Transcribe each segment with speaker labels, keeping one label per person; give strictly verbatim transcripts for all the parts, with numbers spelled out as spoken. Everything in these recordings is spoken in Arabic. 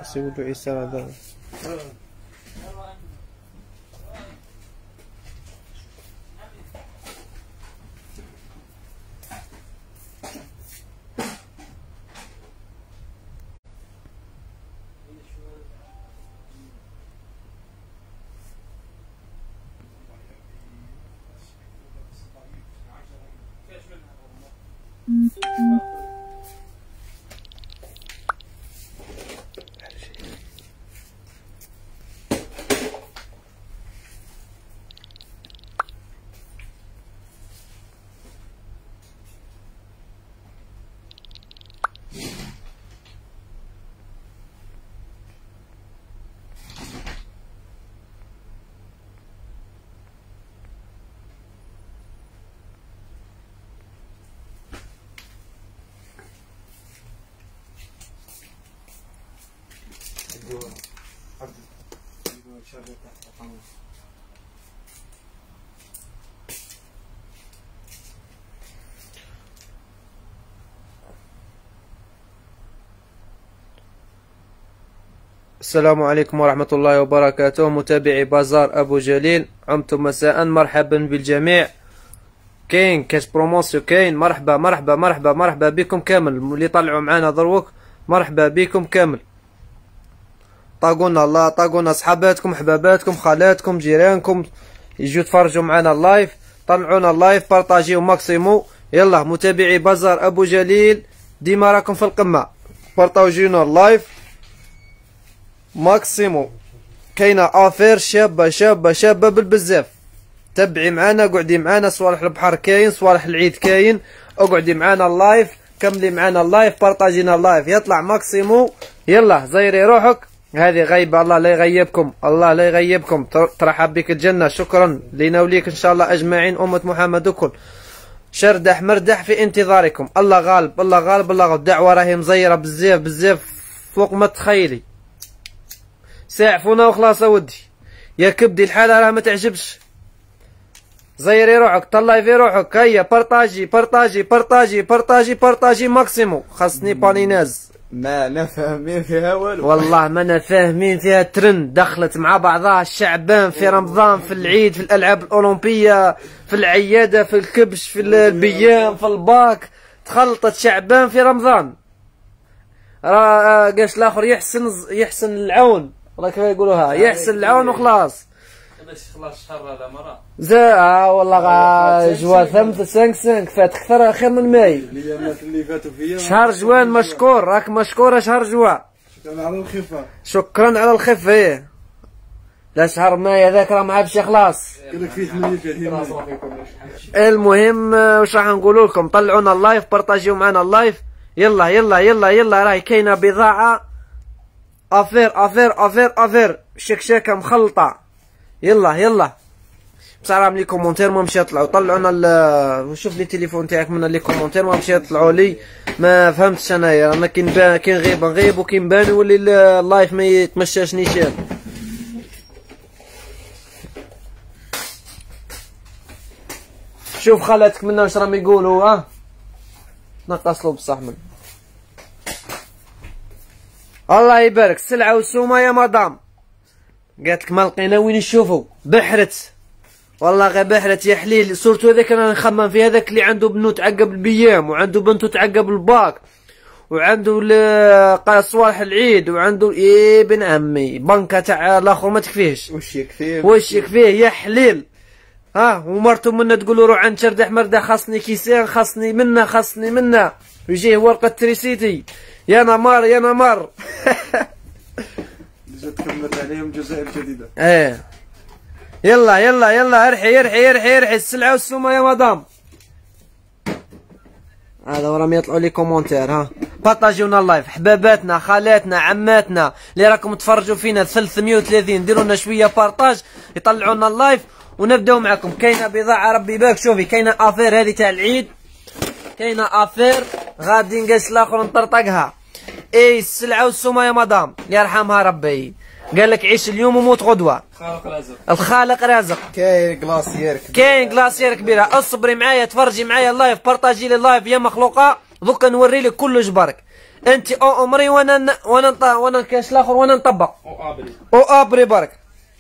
Speaker 1: خص يولو عيسى هذا. السلام عليكم ورحمة الله وبركاته. متابعي بازار أبو جليل، عمتم مساء، مرحبا بالجميع. كاين كاش بروموسيو، كاين مرحبا مرحبا مرحبا مرحبا بكم كامل اللي طلعوا معنا دروك، مرحبا بكم كامل. طاقونا الله، طاقونا صحاباتكم حباباتكم خالاتكم جيرانكم يجوا يتفرجوا معنا اللايف، طلعونا اللايف، بارطاجيو ماكسيمو. يلا متابعي بازار أبو جليل ديما راكم في القمة، بارطاجيونا اللايف ماكسيمو. كاينه افير شابه شابه شابه بالبزاف، تبعي معانا، قعدي معانا، صوالح البحر كاين، صوالح العيد كاين، اقعدي معانا اللايف، كملي معانا اللايف، بارطاجينا اللايف، يطلع ماكسيمو. يلا زيري روحك، هذه غيبه، الله لا يغيبكم، الله لا يغيبكم، ترحب بك الجنه. شكرا لينا وليك ان شاء الله اجمعين، امه محمد الكل. شردح مردح في انتظاركم، الله غالب الله غالب الله غالب. الدعوه راهي مزيره بزاف بزاف فوق ما تخيلي. ساعفونا وخلاص اودي، يا كبدي الحاله راه ما تعجبش. زيري روحك، طلعي في روحك، هيا بارطاجي بارطاجي بارطاجي بارطاجي بارطاجي ماكسيمو. خاصني باليناز،
Speaker 2: ما انا فاهمين فيها والو،
Speaker 1: والله ما انا فاهمين فيها. ترند دخلت مع بعضها، الشعبان في رمضان، في العيد، في الالعاب الاولمبيه، في العياده، في الكبش، في البيام، في الباك، تخلطت شعبان في رمضان. راه قاش الاخر يحسن يحسن العون، راك يقولوها يحسن العون وخلاص.
Speaker 3: باش خلاص الشهر هذا مرة
Speaker 1: زا اه والله غا جوا ثمث سانك سانك فات اكثر خير من ماي.
Speaker 2: الايامات اللي فاتوا فيا
Speaker 1: شهر جوان مشكور، راك مشكورة شهر جوا.
Speaker 2: شكرا على الخفة،
Speaker 1: شكرا على الخفة. ايه لا شهر ماي هذاك راه ما عادش خلاص.
Speaker 2: قالك فيه ثمانية وثلاثين.
Speaker 1: المهم واش راح نقولوا لكم، طلعونا اللايف، بارطاجيو معنا اللايف. يلا يلا يلا يلا، راهي كاينه بضاعة افير افير افير افير شكشاكه مخلطه. يلا يلا بصح راه لي كومونتير ما مشى يطلعوا، طلعونا شوف لي التليفون تاعك من لي كومونتير ما مشى يطلعوا لي، ما فهمتش انايا. انا كي نبان كي نغيب نغيب، وكي نبان يولي اللايف ما يتمشاش نيشان. شوف خالاتك منا واش راهم يقولوا، ها نقصلوا بصح من الله يبارك. السلعه والسومه يا مدام، قالت لك ما لقينا وين نشوفوا، بحرت والله غير بحرت يا حليل. صورتو هذاك انا نخمم في هذاك اللي عنده بنو تعقب البيام، وعنده بنتو تعقب الباك، وعنده صوالح العيد، وعنده ايه بن عمي بنكه تاع الاخر ما تكفيهش.
Speaker 2: وش يكفيه
Speaker 1: وش يكفيه يا حليل. ها ومرتو منا تقولوا روح عند شردح مرده، خاصني كيسان، خاصني منا خاصني منا، ويجيه ورقه تريسيتي. يا نمار يا نمار.
Speaker 2: جات كملت عليهم الجزائر الجديده.
Speaker 1: ايه يلا يلا يلا ارحي ارحي ارحي ارحي السلعه والسومه يا مدام. هذا وراهم يطلعوا لي كومونتير. ها بارطاجيونا اللايف، حباباتنا خالاتنا عماتنا اللي راكم تفرجوا فينا ثلاثمية وثلاثين، ديروا لنا شويه بارطاج، يطلعوا لنا اللايف ونبداو معكم. كاينه بضاعه ربي يبارك، شوفي كاينه افير هذه تاع العيد، كاينه افير غادي نقاس الاخر نطرطقها. اي السلعه والسومه يا مدام يرحمها ربي، قال لك عيش اليوم وموت غدوه.
Speaker 3: الخالق رازق،
Speaker 1: الخالق رازق.
Speaker 2: كاين كلاسيير كبير،
Speaker 1: كاين كلاسيير كبيره. اصبري معايا، تفرجي معايا اللايف، بارطاجي لي اللايف يا مخلوقه. دوكا نوري لك كل جبرك. انت او امري وانا ن... وانا نط... وانا الكاش الاخر وانا نطبق
Speaker 3: او ابري
Speaker 1: او ابري برك.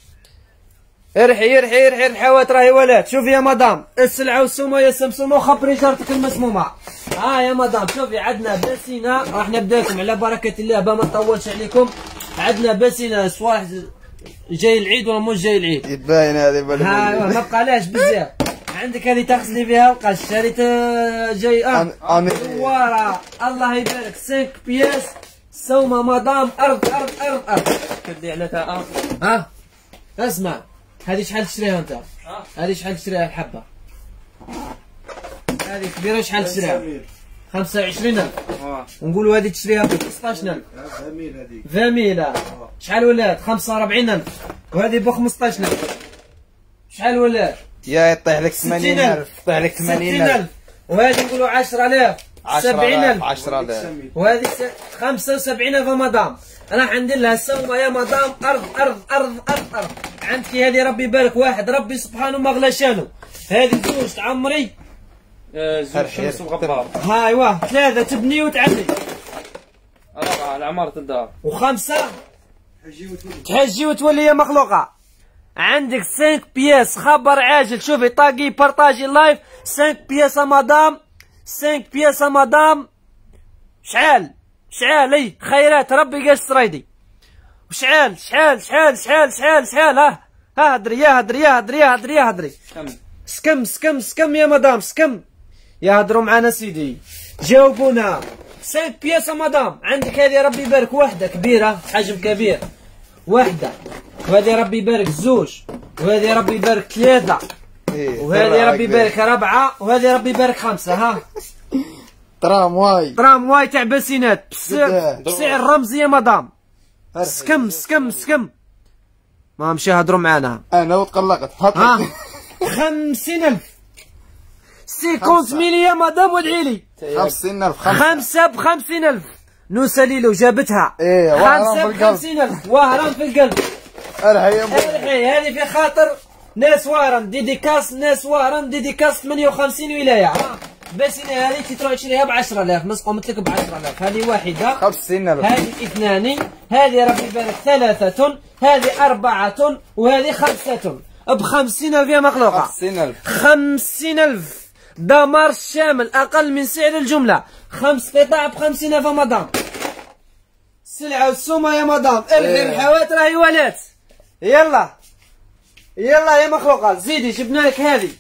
Speaker 1: ارحي ارحي ارحي الحوات راهي ولات. شوفي يا مدام السلعه والسومه يا سمسومه وخبري جارتك المسمومه. ها يا مدام شوفي عندنا باسينه راح نبدا لكم على بركه الله با ما نطولش عليكم. عندنا باسينه صوالح جاي العيد ولا مش جاي العيد؟
Speaker 2: يتباين هذه بل
Speaker 1: ها ما بقالاش بزاف. عندك هذه تغسلي فيها القش، هذه جاي اه دواره الله يبارك خمسة بياس سومه مدام ارض ارض ارض ارض.
Speaker 3: كدي على تاء
Speaker 1: ها اسمع هذه شحال تشريها انت؟ هذه شحال تشريها الحبه؟ هذه كبيره شحال تشريها؟ خمسة وعشرين ألف. ونقولوا هذه تشريها ب خمسطاش ألف.
Speaker 2: عشرين هذيك
Speaker 1: عشرين شحال ولات؟ خمسة وأربعين ألف. وهذه ب خمسطاش ألف. شحال ولات؟
Speaker 2: يا يطيح لك ثمانين ألف يطيح لك ثمانين ألف.
Speaker 1: وهذه نقولوا عشرة آلاف سبعين ألف.
Speaker 2: عشرة آلاف
Speaker 1: وهذه خمسة وسبعين ألف مدام. راح ندير لها السومه يا مدام ارض ارض ارض ارض ارض. عندك هذه ربي يبارك واحد ربي سبحانه ما غلا شانو. هذه زوج تعمري
Speaker 3: زوج شمس وغبار.
Speaker 1: ها ايوا ثلاثه تبني وتعلي.
Speaker 3: أربعة لعمارة الدار.
Speaker 1: وخمسه تحجي وتولي يا مخلوقه. عندك خمسة بياس خبر عاجل. شوفي طاقي بارطاجي لايف. خمسة بياس يا مدام خمسة بياس يا مدام. شحال شحال اي خيرات ربي قاش تريدي. وشحال شحال شحال شحال شحال شحال ها ها هدري يا هدري يا هدري يا هدري يا هدري. سكم سكم سكم يا مدام سكم. يا هدروا معنا سيدي جاوبونا. خمسة بياس يا مدام. عندك هذه ربي يبارك واحدة كبيرة حجم كبير واحدة. وهذه ربي يبارك زوج. وهذه ربي يبارك ثلاثة. وهذه ربي يبارك ربعة. وهذه ربي يبارك خمسة. ها
Speaker 2: ترام واي
Speaker 1: ترام واي تاع باسينات بسعر رمزي يا مدام. سكم سكم سكم ما مشي هضروا معانا.
Speaker 2: انا وتقلقت
Speaker 1: ها خمسين ألف سيكونت ميلي يا مدام وادعي لي.
Speaker 2: خمسين ألف
Speaker 1: خمسة بخمسين ألف. نوسة ليلو جابتها.
Speaker 2: ايه
Speaker 1: خمسة بخمسين ألف وهران في القلب.
Speaker 2: ارحي
Speaker 1: ارحي هذه في خاطر ناس وارن ديديكاس ناس وارن ديديكاس ثمانية وخمسين ولاية. باسينة هذه تروح تشريها ب عشرة آلاف مسقوا مثلك ب عشرة آلاف. هذه واحدة.
Speaker 2: خمسين ألف.
Speaker 1: هذه اثنان. هذه ربي يبارك ثلاثة. هذه أربعة. وهذه خمسة ب خمسين ألف يا مخلوقة.
Speaker 2: خمسين ألف.
Speaker 1: خمسين ألف دمار شامل أقل من سعر الجملة. خمس قطع ب خمسين ألف مدام. السلعة والسومة يا مدام. ارحي الحوات راهي ولات. يلا يلا يا مخلوقة زيدي جبنا لك هذه.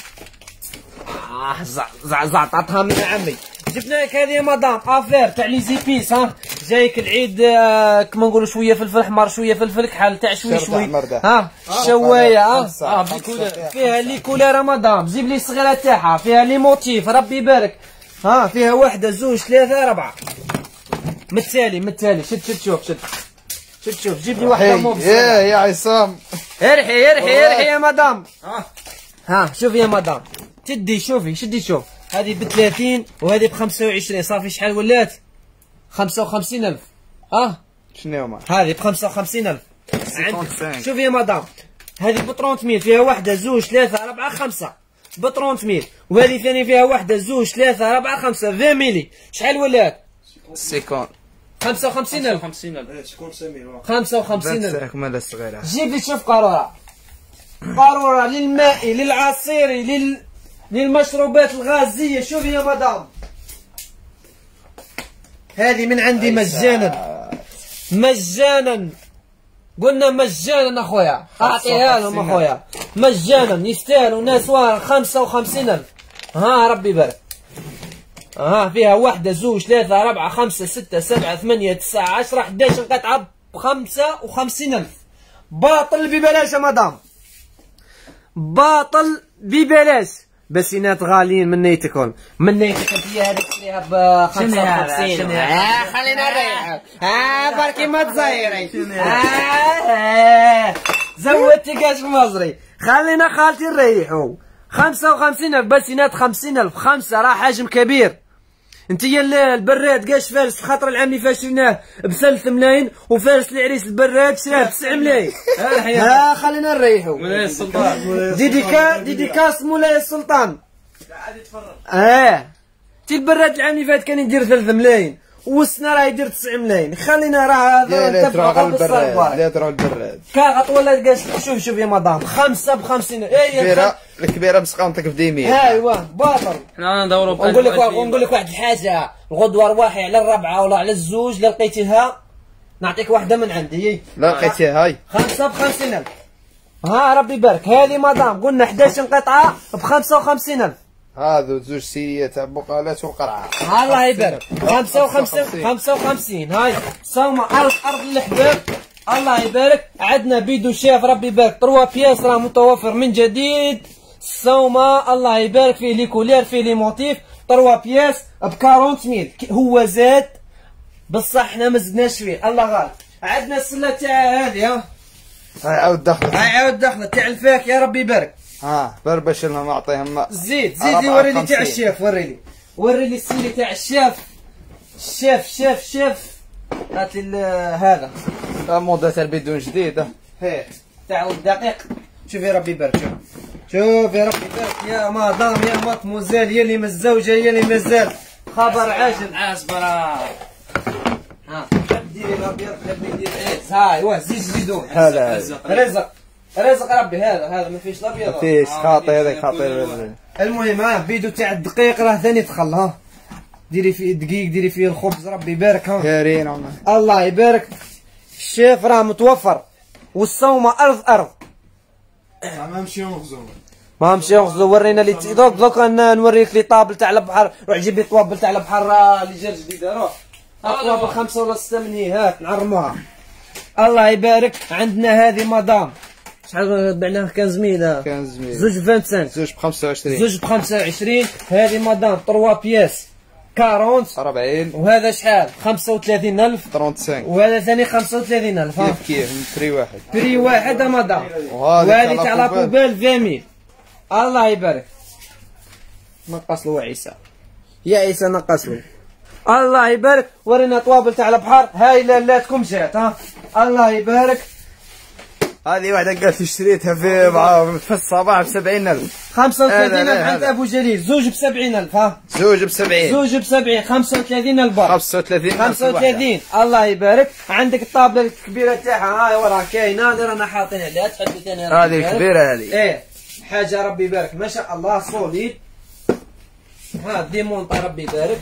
Speaker 1: آه زع زع زعطتها من عمي. جبنا لك هذه يا مدام افير تاع لي زيبيس. ها جايك العيد آه كما نقولوا شويه فلفل احمر شويه فلفل كحل تاع شوي شوي. ها الشوايه ها اه فيها لي كولير يا مدام. جيب لي الصغيره تاعها فيها لي موتيف ربي يبارك. ها فيها واحده زوج ثلاثه اربعه متالي متالي. شد شد شوف شد شد شوف جيب لي واحده موف.
Speaker 2: يا يا عصام
Speaker 1: ارحي ارحي ارحي يا مدام. ها شوفي يا مدام تدي شوفي شدي شوف. هذه ب ثلاثين وهذه ب خمسة وعشرين. صافي شحال ولات؟ خمسة وخمسين ألف. اه
Speaker 2: شنو هما؟
Speaker 1: هذه ب خمسة وخمسين ألف. شوفي يا مدام هذه ب ثلاثين ميل فيها واحدة زوج ثلاثة أربعة خمسة ب ثلاثين ميل. وهذه ثاني فيها واحدة زوج ثلاثة أربعة خمسة عشرين ميلي. شحال ولات؟
Speaker 2: سيكون
Speaker 1: خمسة وخمسين ألف.
Speaker 3: خمسين ألف.
Speaker 1: خمسة وخمسين ألف.
Speaker 2: كمال الصغيرة.
Speaker 1: جيب لي شوف قارورة قارورة للماء للعصير لل للمشروبات الغازية. شوفي يا مدام هذه من عندي مجانا مجانا. قلنا مجانا اخويا اعطيها لهم اخويا مجانا يستاهلوا ناس وار. خمسة وخمسين ألف. ها ربي يبارك. ها فيها واحدة زوج ثلاثة أربعة خمسة ستة سبعة ثمانية تسعة عشرة حداش قطعة بخمسة وخمسين ألف. باطل ببلاش يا مدام باطل ببلاش. باسينات غاليين من نيتكم من نيتكم. هي هذيك تشريها ب خمسة وخمسين. آه خلينا نريحوا. آه بركي ما تزيري. آه زودتي كاش مصري. خلينا خالتي نريحوا. خمسة وخمسين ألف باسينات خمسين ألف. خمسة راه حجم كبير. انتيا البراد قاش فارس في خاطر العام اللي فات شريناه بثلاث ملايين وفارس العريس البراد شراه بتسع ملايين. ها خلينا نريحوا.
Speaker 3: مولاي السلطان
Speaker 1: ديديكا ديديكاس مولاي السلطان. اه تي البراد العام اللي فات كان يدير ثلاث ملايين والسنه راه يدير تسعة ملايين. خلينا راه
Speaker 2: يا
Speaker 1: هذا
Speaker 2: ليت راه غير البراد،
Speaker 1: بالصبر.
Speaker 2: ليت راه البراد.
Speaker 1: كاغط ولا جالس. شوف شوف يا مدام، خمسه بخمسين. اي
Speaker 2: الكبيره الكبيره بس نعطيك في ديمية.
Speaker 1: ايوا باطل.
Speaker 3: حنا ندوروا
Speaker 1: ونقول لك ونقول لك واحد الحاجه، الغدوه رواحي على الرابعه ولا على الزوج، الا لقيتيها نعطيك واحده من عندي.
Speaker 2: لا لقيتيها هاي
Speaker 1: خمسه بخمسين ألف. ها ربي يبارك. هذه مدام قلنا إحدى عشر قطعه بخمسه وخمسين ألف.
Speaker 2: هذو زوج سيات تاع بقالات والقرعه.
Speaker 1: الله يبارك. خمسة وخمسين خمسة وخمسين. هاي صومه ارض ارض الحباب. الله يبارك. عندنا بيدو شاف ربي يبارك ثلاثة بياس راه متوفر من جديد. الصومه الله يبارك فيه لي كولير فيه لي موتيف ثلاثة بياس ب أربعين ميل. هو زاد بصح حنا ما زدناش فيه الله غالب. عندنا السله تاع هذه ها.
Speaker 2: هاي عاود دخلت.
Speaker 1: هاي عاود دخلت تاع الفاك يا ربي يبارك.
Speaker 2: ها بربش لهم نعطيهم ماء.
Speaker 1: زيد زيد لي وري لي تاع الشاف. وري لي وري لي السيلي تاع الشاف. الشاف شاف شاف هات لي هذا
Speaker 2: موضه تاع البدون جديده.
Speaker 1: هيه تاع الدقيق. شوف يا ربي يبارك. شوف شوف يا ربي يبارك يا مدام يا مطموزيل يا اللي مزوجه يا اللي مازال خبر عاجل عاسبرا. ها ديري الابيض خلي ندير عيس. هاي واه زيد زيدون.
Speaker 2: هذا
Speaker 1: رزق رزق ربي. هذا هذا ما فيش الابيض.
Speaker 2: ما فيش خاطي هذاك خاطي.
Speaker 1: المهم ها فيديو تاع الدقيق راه ثاني دخل. ها ديري فيه الدقيق ديري فيه الخبز ربي يبارك. ها
Speaker 2: كارين عمر
Speaker 1: الله يبارك. الشيف راه متوفر والصومه ارض ارض.
Speaker 2: ما نمشيو نغزو
Speaker 1: ما نمشي نغزو. ورينا لي دوك دوك نوريك لي طابل تاع البحر. روح جيب لي طوابل تاع البحر اللي جا جديده. روح طوابل خمسه ولا سته من هي هات نعرموها. الله يبارك. عندنا هذه مدام شحال بعناها كان زميله
Speaker 2: كان زميل
Speaker 1: زوج خمسة وعشرين.
Speaker 2: زوج ب خمسة وعشرين.
Speaker 1: زوج ب خمسة وعشرين. هذه مدام ثلاثة بياس أربعين.
Speaker 2: أربعين.
Speaker 1: وهذا شحال خمسة وثلاثين ألف.
Speaker 2: خمسة وثلاثين.
Speaker 1: وهذا ثاني خمسة وثلاثين ألف. ها
Speaker 2: كيف كيف من بري واحد.
Speaker 1: بري واحد مدام.
Speaker 2: وهذه
Speaker 1: تاع لاكوبال عشرين ميل. الله يبارك. نقص له عيسى يا عيسى نقص له. الله يبارك. ورينا طوابل تاع البحر. هاي لالاتكم جات. ها الله يبارك.
Speaker 2: هذه واحدة قالت اشتريتها في مع في الصباح ب سبعين ألف.
Speaker 1: خمسة وثلاثين ألف عند أبو جليل. زوج ب سبعين ألف. ها
Speaker 2: زوج ب سبعين.
Speaker 1: زوج ب سبعين. خمسة وثلاثين ألف برك.
Speaker 2: خمسة وثلاثين.
Speaker 1: خمسة وثلاثين. الله يبارك. عندك الطابلة الكبيرة تاعها هاي وراها كاينة اللي رانا حاطين عليها. تحبي ثاني
Speaker 2: هذه الكبيرة هذه.
Speaker 1: ايه حاجة ربي يبارك ما شاء الله صوليد. ها ديمونطا ربي يبارك.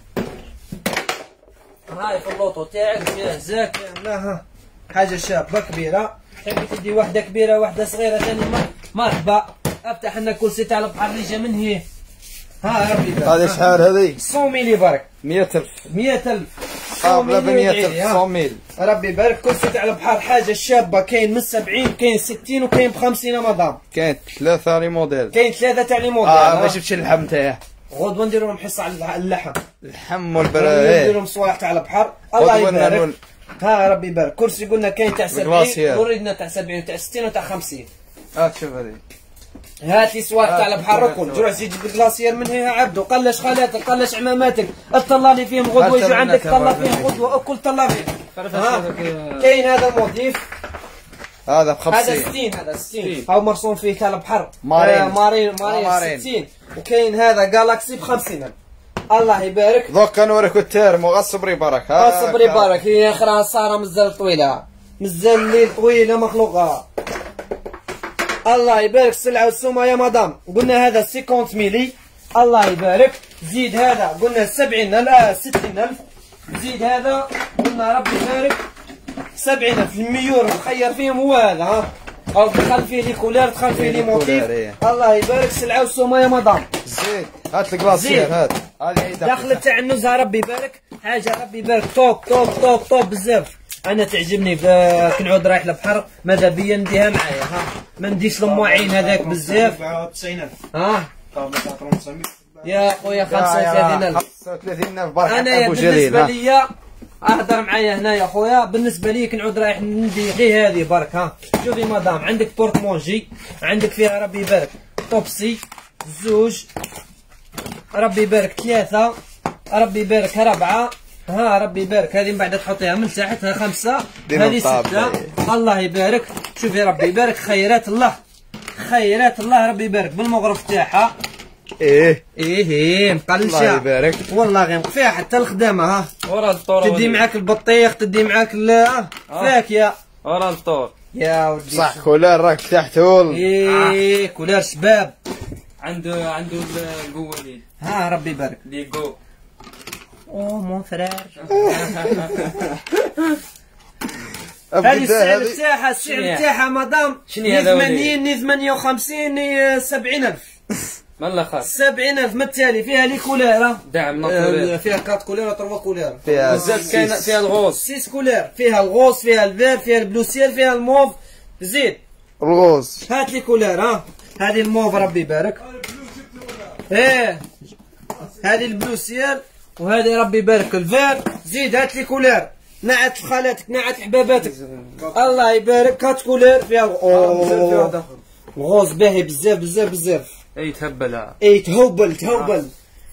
Speaker 1: هاي في اللوطو تاعك فيها زاك لا. ها حاجة شابة كبيرة. تحبي تدي واحدة كبيرة واحدة صغيرة ثاني مرحبا. افتح لنا كرسي تاع البحر اللي جا من هي. ها ربي يبارك.
Speaker 2: هذه شحال هذه؟
Speaker 1: مية ميلي برك.
Speaker 2: مية ألف.
Speaker 1: مية ألف.
Speaker 2: طابلة ب مية ألف. مية ميل.
Speaker 1: ربي يبارك. كرسي تاع البحر حاجة شابة. كاين من سبعين كاين ستين وكاين ب خمسين مدام.
Speaker 2: كاين ثلاثة لي موديل.
Speaker 1: كاين ثلاثة تاع لي موديل.
Speaker 2: اه ما شفتش اللحم تاعه.
Speaker 1: غدوة نديرو لهم حصة على اللحم.
Speaker 2: اللحم والبراء.
Speaker 1: نديرو لهم صوالح تاع البحر. الله يبارك. ها ربي يبارك. كرسي قلنا كاين تاع سبعين وريدنا تاع سبعين وتاع ستين وتاع خمسين.
Speaker 2: اه شوف هذه.
Speaker 1: هات لي صوالح تاع البحر ركن. روح زيد بالكلاسير من هنا عبدو. قلش خالاتك قلش عماماتك. اطلع لي فيهم غدوة يجوا عندك طلع فيهم غدوة اكل طلع فيهم. كاين هذا الموتيف.
Speaker 2: هذا ب خمسين.
Speaker 1: هذا ستين. هذا ستين. هاو مرسوم فيه تاع البحر.
Speaker 2: مارين.
Speaker 1: آه مارين مارين ستين. وكاين هذا جالاكسي ب خمسين. الله يبارك.
Speaker 2: دوك كنوريك التيرمو غصبري برك.
Speaker 1: غصبري برك. هي اخرى ساره مازال طويله. مازال الليل طويله مخلوقه. الله يبارك. السلعه والسومه يا مدام. قلنا هذا خمسين ميلي. الله يبارك. زيد هذا قلنا سبعين لا ستين ألف. زيد هذا قلنا ربي يبارك سبعين ألف. الميور مخير فيهم هو هذا. ها أو دخل فيه لي كولير دخل فيه لي موتيف. الله يبارك. السلعه والسومه يا مدام.
Speaker 2: زيد هات الكلاسير هات. هذه
Speaker 1: دخلت تاع النزهه ربي يبارك. حاجه ربي يبارك توب توب توب توب بزاف. انا تعجبني كي نعود رايح للبحر ماذا بيا نديها معايا. ها ما نديش للمعين هذاك بزاف.
Speaker 3: تسعين ألف.
Speaker 1: ها يا خويا خمسة وثلاثين ألف.
Speaker 2: خمسة وثلاثين ألف برك.
Speaker 1: انا بالنسبه ليا اهدر معايا هنا يا خويا. بالنسبه لي كي نعود رايح ندي غير هذه برك. ها شوفي مدام عندك بورتمونجي عندك فيها ربي يبارك طوبسي زوج ربي يبارك ثلاثة ربي يبارك ربعة. ها ربي يبارك. هذه من بعد تحطيها من تحت. ها خمسة. هذه ستة. الله يبارك. شوفي ربي يبارك. خيرات الله خيرات الله ربي يبارك بالمغرف تاعها.
Speaker 2: ايه
Speaker 1: ايه ايه مقلشة.
Speaker 2: الله يبارك.
Speaker 1: والله غير فيها حتى الخدامة ها.
Speaker 3: ورا الطور
Speaker 1: تدي معاك البطيخ، تدي معاك ال آه. فاكهة.
Speaker 3: ورا الطور.
Speaker 1: يا ودي
Speaker 2: صح كولار راك تحت والله.
Speaker 1: ايه كولار شباب.
Speaker 3: عنده عنده القوة لي.
Speaker 1: ها ربي يبارك.
Speaker 3: لي جو.
Speaker 1: اوه مون فرير.
Speaker 2: أبدا
Speaker 1: هذه السعر
Speaker 2: هذه.
Speaker 1: تاعها السعر
Speaker 3: شنو هي؟
Speaker 1: تاعها مدام
Speaker 3: شنو هي هذا وليد؟
Speaker 1: ثمانين ني ثمانية وخمسين ني سبعين ألف.
Speaker 3: مالا خاص.
Speaker 1: سبعين ألف ما التالي فيها لي كولير.
Speaker 3: دعم ناطوري.
Speaker 1: فيها كات كولير وتروا كولير.
Speaker 2: فيها
Speaker 3: بزاف كاين فيها الغوص.
Speaker 1: سيس كولير فيها الغوص فيها الفير فيها البلوسيل فيها الموف. زيد
Speaker 2: الغوص.
Speaker 1: هات لي كولير ها. هذه الموف ربي يبارك. ايه هذه البلوسيل وهذه ربي يبارك الفير. زيد هات لي كولير. نعت خالاتك نعت حباباتك. الله يبارك كات كولير فيها اوه الغوص باهي بزاف بزاف بزاف.
Speaker 3: اي تهبلها.
Speaker 1: اي تهوبل تهوبل.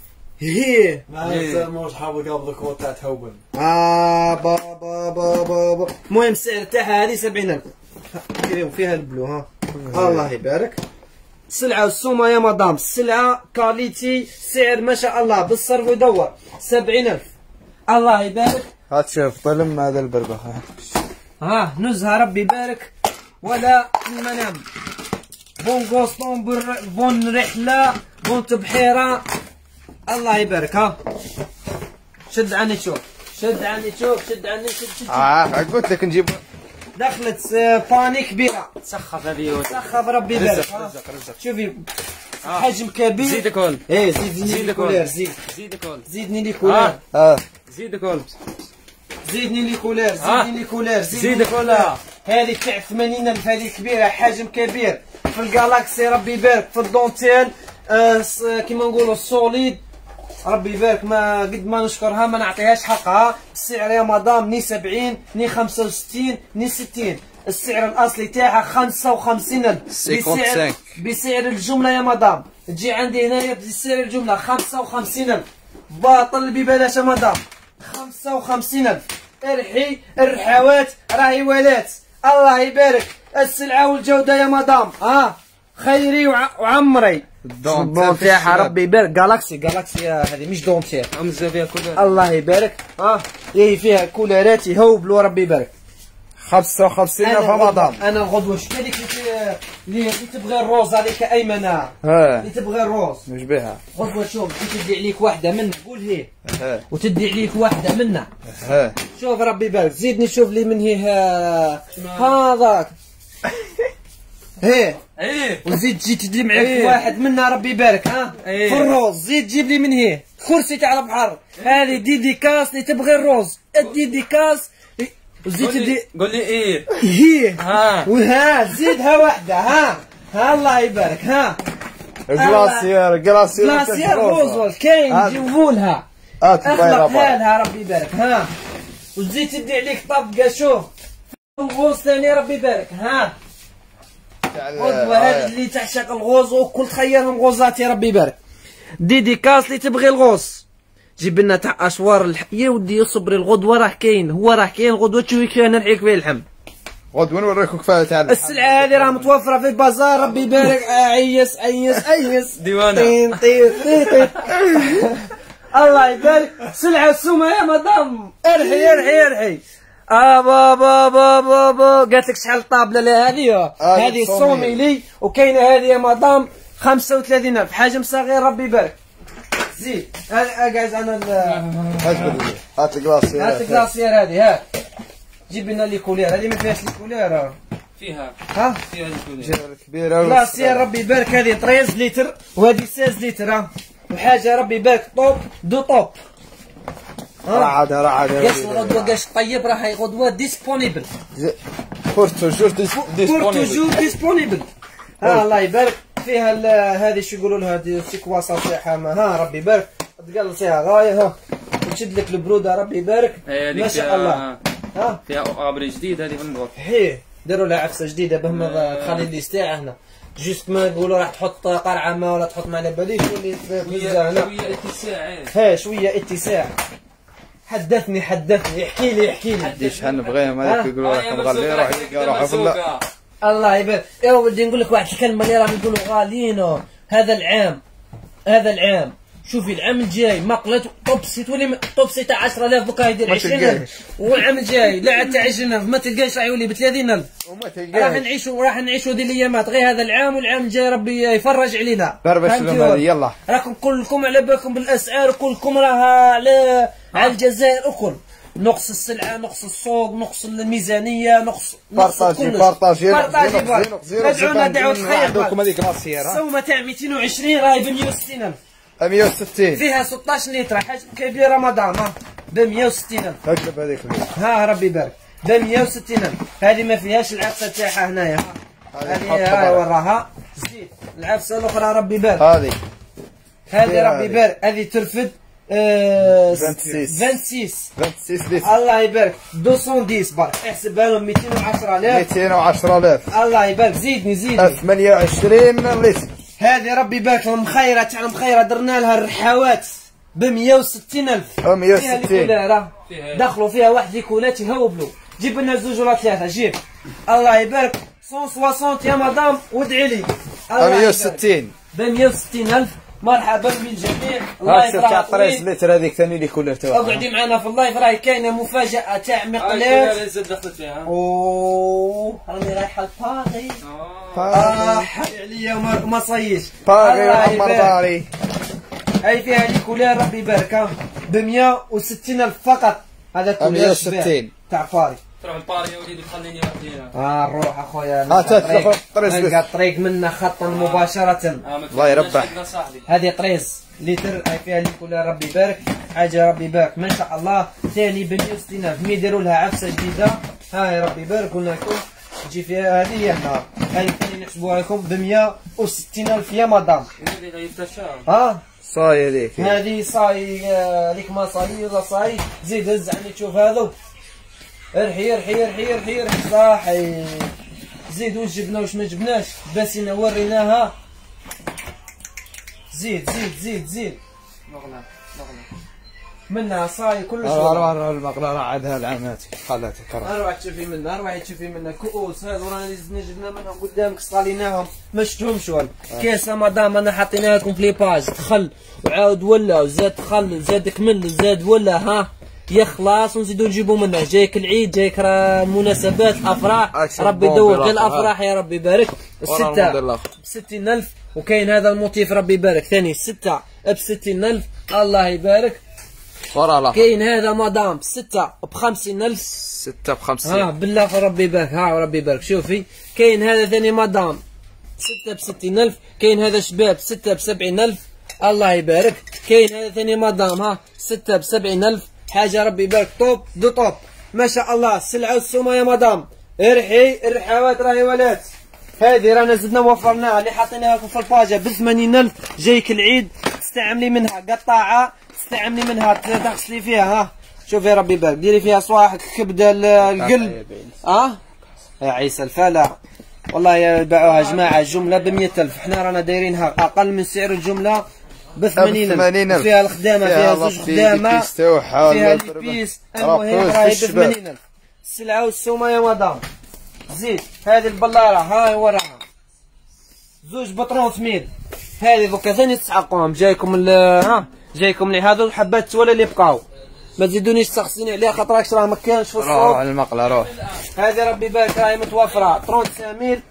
Speaker 1: هي
Speaker 4: ما يسموش حاول قبل كوتا تهوبل.
Speaker 1: اه بابا بابا بابا. المهم السعر تاعها هذه سبعين ألف. فيها البلو ها. الله يبارك. سلعة والسومة يا مدام، السلعة كاليتي سعر ما شاء الله بالصرف ويدور سبعين ألف. الله يبارك.
Speaker 2: هات شوف طلم هذا البربخة.
Speaker 1: ها نزهة ربي يبارك ولا في المنام. بون غوستون بون رحلة بون تبحيرة. الله يبارك ها. شد عني تشوف شد عني تشوف شد عني شد شد, شد.
Speaker 2: اه قلت لك نجيب.
Speaker 1: دخلت آه، باني كبيرة.
Speaker 3: سخف هذه.
Speaker 1: سخف ربي يبارك.
Speaker 3: رزق
Speaker 1: ها.
Speaker 3: رزق رزق.
Speaker 1: شوفي حجم كبير.
Speaker 3: زيد كل.
Speaker 1: ايه زيد زيدني
Speaker 3: زيد
Speaker 1: لي
Speaker 3: كل.
Speaker 1: كولير زيد
Speaker 3: زيد كل.
Speaker 1: زيدني لي كولير.
Speaker 3: آه.
Speaker 2: اه
Speaker 3: زيد كل.
Speaker 1: زيدني لي كولير
Speaker 3: آه.
Speaker 1: زيدني لي كولير
Speaker 3: زيد كل.
Speaker 1: هذه تاع ثمانين ألف هذه كبيرة حجم كبير في الجالاكسي ربي يبارك في الدونتيل آه كيما نقولوا السوليد ربي يبارك ما قد ما نشكرها ما نعطيهاش حقها. السعر يا مدام ني سبعين ني خمسة وستين ني ستين. السعر الاصلي تاعها خمسة وخمسين ألف بسعر بسعر الجملة يا مدام. تجي عندي هنايا بسعر الجملة خمسة وخمسين ألف باطل ببلاش يا مدام. خمسة وخمسين ألف. ارحي الرحوات راهي ولات. الله يبارك. السلعة والجودة يا مدام ها خيري وعمري. الدون تاعها ربي يبارك جالاكسي جالاكسي هذه مش دونتير.
Speaker 3: امزه فيها كل.
Speaker 1: الله يبارك ها هي فيها كولارات يهوبلوا ربي يبارك.
Speaker 2: خمسة وخمسين ألف مدام.
Speaker 1: انا غدوه شفت هذيك اللي اللي تبغي الروز هذيك ايمنه.
Speaker 2: ها
Speaker 1: اللي تبغي الروز
Speaker 2: مش بها.
Speaker 1: غدوه شوف تدي عليك واحده منها قول هي.
Speaker 2: ها
Speaker 1: وتدي عليك واحده منها.
Speaker 2: ها
Speaker 1: شوف ربي يبارك زيدني شوف لي من هي هذاك. هي
Speaker 3: ايه
Speaker 1: وزيد تجي تدي معك
Speaker 3: إيه.
Speaker 1: واحد منها ربي يبارك ها.
Speaker 3: إيه.
Speaker 1: في الروز زيد جيب لي من هي كرسي تاع البحر هذه ديديكاس اللي تبغي الروز الديديكاس وزيد
Speaker 3: قول لي
Speaker 1: تدي
Speaker 3: قول لي ايه.
Speaker 1: هي
Speaker 3: ها.
Speaker 1: وها زيدها واحده ها ها الله يبارك ها.
Speaker 2: جلاسير جلاسير
Speaker 1: جلاسير روز كاين يجيبوا لها.
Speaker 2: هات
Speaker 1: اخلقها
Speaker 2: بايرة
Speaker 1: لها ربي يبارك ها. وتزيد تدي عليك طبقه شوف الغوص ثاني ربي يبارك ها. غدوه هذه اللي تعشق الغوص وكل تخيرهم غوصات يا ربي يبارك. ديديكاس اللي تبغي الغوص جيب لنا تاع اشوار الح... يا ودي اصبري الغدوه راه كاين هو راه كاين غدوه تشوفي كيف انا نحيك فيه اللحم.
Speaker 2: غدوة نوريكم كفاية تاع
Speaker 1: السلعه هذه راه متوفره في البازار ربي يبارك. عيس عيس عيس
Speaker 3: ديوانه.
Speaker 1: طين طين طين طين. الله يبارك. سلعه السومه يا مدام ارحي ارحي ارحي. اه بابا بابا بابا قالت لك شحال طابله لا هذه هذه الصومي لي وكاينه هذه يا مدام خمسة وثلاثين ألف حجم صغير ربي يبارك. زيد اقعد انا
Speaker 2: هات الجلاسير.
Speaker 1: هات الكلاسير هذه ها جيب لنا لي كولير هذه ما فيهاش لي كولير
Speaker 3: فيها
Speaker 1: ها
Speaker 3: فيها الكل.
Speaker 2: كبيرة.
Speaker 1: كلاسير ربي يبارك هذه ثلاثة عشر لتر وهذه ستة عشر لتر ها وحاجه ربي يبارك طوب دو طوب.
Speaker 2: رعد رعد.
Speaker 1: قاش الغدوه قاش طيب راهي غدوه ديسبونيبل.
Speaker 2: بور توجور
Speaker 1: بور
Speaker 2: ديسبونيبل.
Speaker 1: توجور ديسبونيبل. ها الله يبارك. فيها هذه شو يقولوا لها هذه السيكواسه تاعها ها ربي يبارك تقلصيها غايه ها وتشد لك البروده ربي يبارك ما شاء الله. ها
Speaker 3: فيها ابري جديد هذه من الغرفه.
Speaker 1: هي داروا لها عفسه جديده بهم تخلي لي تاعها هنا جوست ما يقولوا راح تحط قرعه ما ولا تحط ما على باليش واللي
Speaker 3: شويه شويه اتساع.
Speaker 1: ها شويه اتساع. حدثني حدثني احكي لي احكي لي.
Speaker 2: ديش حنبغيها مالك يقولوا راح نغلي روح روح في
Speaker 1: الله يبارك. يا ودي نقول لك واحد الكلمه اللي راهم يقولوا غاليين هذا العام هذا العام. شوفي العام الجاي مقلة توب سي تولي توب سي تاع عشرة آلاف دوكا يدير عشرين ألف، والعام الجاي لا تاع عشرين ألف ما تلقاش راح يولي ب ثلاثين ألف.
Speaker 2: وما
Speaker 1: راح
Speaker 2: تلقاش.
Speaker 1: نعيشوا راح نعيشوا دي الايامات غير هذا العام، والعام الجاي ربي يفرج علينا.
Speaker 2: بربش لهم هذه يلا.
Speaker 1: راكم كلكم على بالكم بالاسعار، كلكم راه على على الجزائر الكل. نقص السلعه، نقص السوق، نقص الميزانيه، نقص
Speaker 2: بارطاجي بارطاجي
Speaker 1: بارطاجي ادعونا دعوه خير.
Speaker 2: عندكم هذيك السيارة
Speaker 1: السومه تاع مئتين وعشرين راهي ب مئة وستين ألف،
Speaker 2: مئة وستين
Speaker 1: فيها ستطاش لتر حجم كبيره مدام ها ب مئة وستين ألف.
Speaker 2: اكتب هذيك
Speaker 1: ها ربي يبارك ب مئة وستين ألف. هذه ما فيهاش العفسه تاعها هنايا، هذه هاي وراها. زيد العفسه الاخرى ربي يبارك،
Speaker 2: هذه
Speaker 1: هذه ربي يبارك، هذه ترفد آه
Speaker 2: خمسة وعشرين
Speaker 1: خمسة وعشرين
Speaker 2: ستة وعشرين
Speaker 1: الله يبارك مئتين وعشرة برك، احسبها لهم مئتين وعشرة آلاف.
Speaker 2: مئتين وعشرة آلاف
Speaker 1: الله يبارك زيدني زيدني.
Speaker 2: ثمانية وعشرين لتر.
Speaker 1: هذه ربي يبارك المخيره تاع المخيره درنا لها الرحوات ب مئة وستين ألف.
Speaker 2: مئة
Speaker 1: فيها
Speaker 2: وستين
Speaker 1: ليكولار، دخلوا فيها واحد ليكولات يهوبلوا. جيب لنا زوج ولا ثلاثه جيب. الله يبارك مئة وستين يا مدام وادعي لي.
Speaker 2: مئة وستين
Speaker 1: ب مئة وستين ألف. مرحبا بالجميع. الله
Speaker 2: هاك شوف تاع
Speaker 1: يفرح
Speaker 2: طريس لتر هذيك ثاني اللي كلها توا.
Speaker 1: اقعدي معنا في اللايف راهي كاينه مفاجاه تاع مقلات.
Speaker 3: لا زاد دخلت فيها.
Speaker 1: اوه راني رايحه لباري.
Speaker 3: اه
Speaker 1: اه حي عليا وما ما صيش.
Speaker 2: باغي
Speaker 1: الله
Speaker 2: وعمر
Speaker 1: يبارك.
Speaker 2: داري.
Speaker 1: هاي فيها لي كولير ربي يبارك ب مئة وستين ألف فقط. هذا كولير
Speaker 2: مئة وستين
Speaker 1: تاع باري.
Speaker 3: تروح لباري يا وليدي تخليني وحدي هنا.
Speaker 1: اه نروح اخويا
Speaker 2: ها تدخل طريس بس.
Speaker 1: نلقى الطريق منا خطا مباشره.
Speaker 2: الله يربح.
Speaker 1: هذه طريس لتر هاي فيها لي كولير ربي يبارك، حاجه ربي يبارك ما شاء الله. ثاني ب مئة وستين ألف مي يديروا لها عفسه جديده. هاي ربي يبارك قلنا لكم تجي فيها هذه هي النار. هاي ثاني نحسبوها لكم ب مئة وستين ألف يا مدام. ها
Speaker 2: صاي هذيك.
Speaker 1: هذه صاي هذيك ما صاي ولا صاي. زيد هز عني تشوف هذو. ارحي ارحي ارحي ارحي ارحي صاحي. زيد واش جبنا واش ما جبناش باسينا وريناها. زيد زيد زيد زيد
Speaker 3: مغلى مغلى
Speaker 1: منها صاي كل شيء.
Speaker 2: روح روح المقلة راه عادها العامات خلاتك روح.
Speaker 1: اروح تشوفي منها اروح تشوفي منها كؤوس هذو رانا زدنا جبنا منهم قدامك صاليناهم ما شفتهمش ولا كاسه مدام انا حطيناها لكم في لي باج. دخل وعاود ولا وزاد دخل وزاد كمل وزاد ولا ها يخلص ونزيدو نجيبو منه. جايك العيد جايك راه مناسبات افراح ربي يدور غير الافراح يا ربي يبارك. الستة ب ستين ألف وكاين هذا الموتيف ربي يبارك ثاني ستة ب ستين ألف الله يبارك.
Speaker 2: ورا
Speaker 1: كاين هذا مدام ستة ب خمسين ألف.
Speaker 2: ستة بخمسين.
Speaker 1: ها بالله ربي يبارك. ها ربي يبارك شوفي كاين هذا ثاني مدام ستة ب ستين ألف. كاين هذا شباب ستة ب سبعين ألف الله يبارك. كاين هذا ثاني مدام ها ستة ب سبعين ألف حاجه ربي يبارك توب دو توب ما شاء الله. السلعه والسومه يا مدام ارحي الرحوات راهي ولات. هذه رانا زدنا وفرناها اللي حاطينها لكم في الباجه ب ثمانين ألف. جايك العيد تستعملي منها قطاعه تستعملي منها تغسلي فيها. ها شوفي ربي يبارك ديري فيها صواحك كبده القلب. اه يا عيسى الفلا والله يبيعوها جماعه جمله ب مئة ألف. حنا رانا دايرينها اقل من سعر الجمله ب ثمانين ألف. فيها الخدامه فيها زوج خدامه فيها البيس. المهم راهي ب ثمانين ألف. السلعه والسومه يا مدام. زيد هذه البلاره هاي وراها زوج ب ثلاثمية ميل. هذه دوكا ثاني تسحقوهم جايكم ها جايكم لي هذو الحبات ولا اللي بقاو ما تزيدونيش تسخسيني عليها خاطرك راه ما كانش في السوق.
Speaker 2: روح المقله روح.
Speaker 1: هذه ربي يبارك راهي متوفره خمسة وثلاثين ميل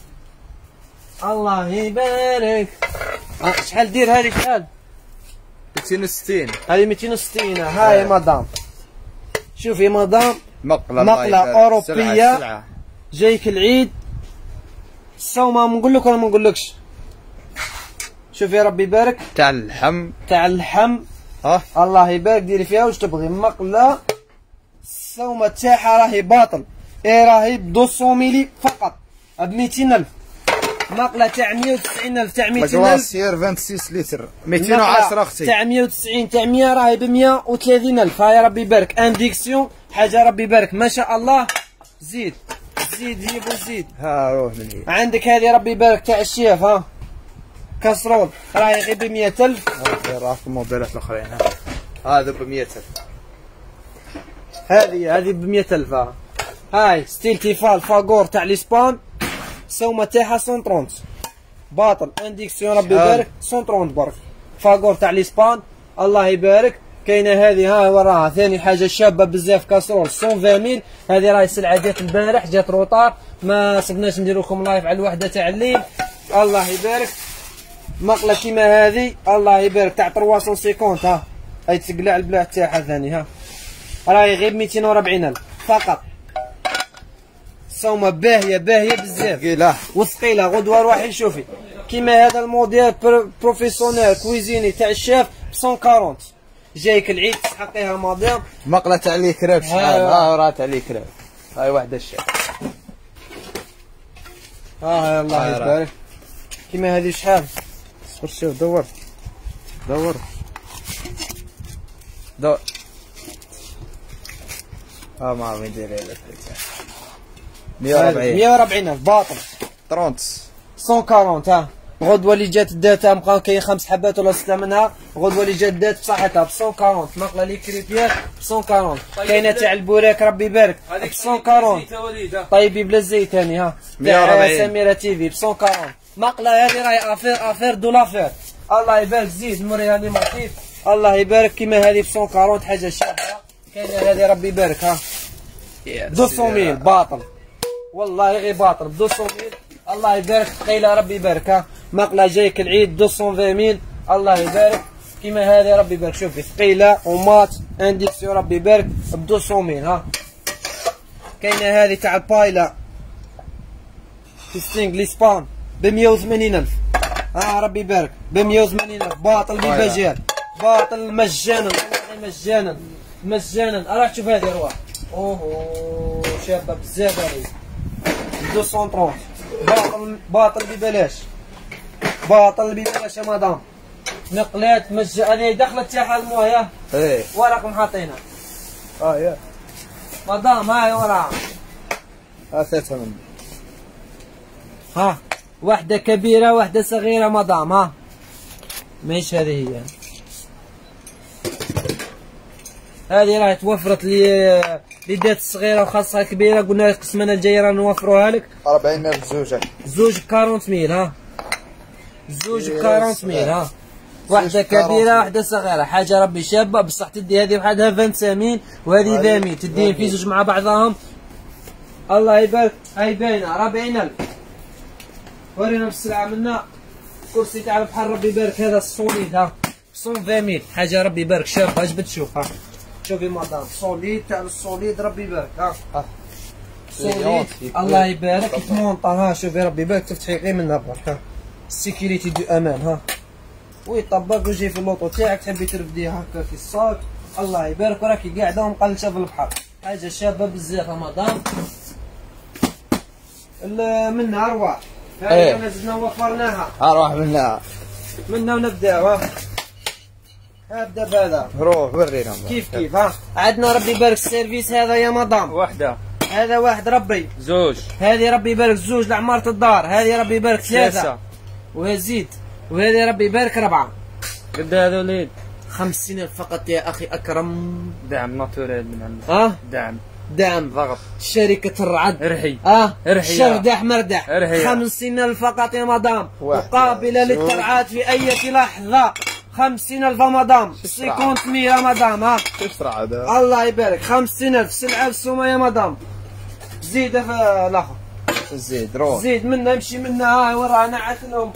Speaker 1: الله يبارك. أه شحال دير هذه شحال؟
Speaker 2: مئتين وستين.
Speaker 1: هذه مئتين وستين. هاي يا مدام شوفي مدام
Speaker 2: مقله
Speaker 1: مقله اوروبيه جايك العيد. السومه نقول لك ولا ما نقولكش؟ شوفي ربي يبارك
Speaker 2: تاع اللحم
Speaker 1: تاع اللحم.
Speaker 2: ها
Speaker 1: الله يبارك ديري فيها واش تبغي. مقله السومه تاعها راهي باطل اي راهي ب مئتين ميلي فقط ب مئتين ألف. مقله تاع مئة وتسعين ألف تاع مئتين ألف.
Speaker 2: سير ستة وعشرين لتر مئتين وعشرة اختي
Speaker 1: تاع مئة وتسعين تاع مئة راهي ب مئة وثلاثين ألف. ها يا ربي يبارك انديكسيون حاجه ربي يبارك ما شاء الله. زيد زيد جيبو زيد.
Speaker 2: ها روح من هنا
Speaker 1: عندك هذه ربي يبارك تاع الشيف ها كاسرول راهي غير ب مئة ألف.
Speaker 2: راك الموديلات الاخرين هذا ب مئة ألف.
Speaker 1: هذه هذه ب مئة ألف. ها هاي ستيل تيفال فاغور تاع الاسبان. السومه تاعها مئة وثلاثين باطل انديكسيون ربي يبارك مئة وثلاثين برك. فاغور تاع ليسبان الله يبارك. كاينه هذه ها وراها ثاني حاجه شابه بزاف كاسرول مية وعشرين. هذه راهي السلعه جات البارح جات روطار ما صبناش نديرو لكم لايف على الوحده تاع الليل. الله يبارك. مقله كيما هذه الله يبارك تاع ثلاثمية وخمسين ها هاي تقلع البلاع تاعها ثاني ها راهي غير مئتين وأربعين ألف فقط. صومه باهيه باهيه بزاف
Speaker 2: ثقيله
Speaker 1: وثقيله. غدوه روحي شوفي كيما هذا الموديل بروفيسيونيل كويزيني تاع الشيف ب مية وأربعين جايك العيد تحقيها موديل.
Speaker 2: مقله تاع لي كريب شحال ها راه تاع لي كريب هاي وحده الشيف
Speaker 1: ها الله يبارك. كيما هذه شحال صبر شوف دور دور
Speaker 2: دور ها ما عم يدير لك مئة وأربعين
Speaker 1: مئة وأربعين ألف باطل
Speaker 2: ثلاثين
Speaker 1: مية وأربعين ها. غدوه اللي جات داتها بقاو كاين خمس حبات ولا سته منها. غدوه اللي جات دات بصحتها ب مية وأربعين. مقله لي كريبيات ب مية وأربعين. كاينه تاع البوراك ربي يبارك ب مية وأربعين. طيبي بلا زيت ثاني ها تاع سميره تيفي ب مية وأربعين. مقله هذه راهي افير افير دو لافير الله يبارك. زيد نوريها لي ماركيف الله يبارك. كيما هذه ب مية وأربعين حاجه شابه. كاينه هذه ربي يبارك ها مئتين ألف باطل والله غير باطل ب مئتين ألف الله يبارك. ثقيله ربي يبارك ها. مقله جايك العيد مئتين وعشرين الله يبارك. كيما هذه ربي يبارك شوفي ثقيله ومات انديكسيو ربي يبارك ب مئتين ها. كاينه هذه تاع البايلا تستينغ ليسبان ب مئة وثمانين ألف ها ربي يبارك ب مئة وثمانين ألف باطل ببجال باطل مجانا والله مجانا مجانا. راح تشوف هذه روح اوه شابه بزاف هذه مئتين وثلاثين باطل باطل ببلاش باطل ببلاش يا مدام. نقلات مج هذه دخلت تاعها المويه
Speaker 2: ايه
Speaker 1: ورق حاطينها
Speaker 2: اه يا
Speaker 1: مدام هاي وراها
Speaker 2: ها ثلاثه من
Speaker 1: ها واحده كبيره واحده صغيره مدام ها ماهيش هذه هي. هذه راهي توفرت لي ليدات الصغيره وخاصها الكبيره. قلنا لك السمانه الجايه راه نوفروها لك
Speaker 2: أربعين ألف زوجه
Speaker 1: زوج ب أربعين ميل ها زوج ب أربعين ميل ها. واحده كبيره واحده صغيره حاجه ربي شابه بصح تدي هذه وحدها خمسة وعشرين ميل وهذه عشرين تديهم في زوج مع بعضهم الله يبارك. هاي باينه أربعين ألف. ورينا السلعه منا كرسي تاع البحر ربي يبارك هذا الصوليد ها مئة وعشرين ميل حاجه ربي يبارك شابه اجبد تشوف ها. شوفي مدام صوليد تاع الصوليد ربي يبارك ها صوليد الله يبارك تمونطا ها. شوفي ربي يبارك تفتحي غير منها برك ها السيكوريتي دو امان ها ويطبق ويجي في اللوطو تاعك تحبي ترفديها هكا في الصاك الله يبارك وراكي قاعده ومقلشه في البحر حاجه شابه بزاف يا مدام. منها ارواح هاي انا زدنا وفرناها
Speaker 2: اروح منها
Speaker 1: منا ونبداو ها. ابدا بهذا
Speaker 2: روح ورينا
Speaker 1: كيف كيف ها. عندنا ربي يبارك السيرفيس هذا يا مدام
Speaker 3: وحده
Speaker 1: هذا واحد ربي
Speaker 3: زوج
Speaker 1: هذه ربي يبارك زوج لعمارة الدار. هذه ربي يبارك ثلاثة وزيد وهذه ربي يبارك ربعة.
Speaker 3: قد هذولين
Speaker 1: خمسين ألف فقط يا أخي أكرم.
Speaker 3: دعم ناتوريل من عندك
Speaker 1: ها
Speaker 3: دعم
Speaker 1: دعم
Speaker 3: ضغط
Speaker 1: شركة الرعد
Speaker 3: ارحي
Speaker 1: اه
Speaker 3: ارحي
Speaker 1: شردح مردح
Speaker 3: ارحي
Speaker 1: خمسين ألف فقط يا مدام وقابلة للترعاد في أي لحظة. خمسين ألف يا مدام خمسين مية يا مدام ها
Speaker 2: تسرع هذا
Speaker 1: الله يبارك. خمسين ألف سلعة بسومة يا مدام. زيد في الآخر
Speaker 2: زيد روح
Speaker 1: زيد منا امشي منا ها ورا نعت لهم.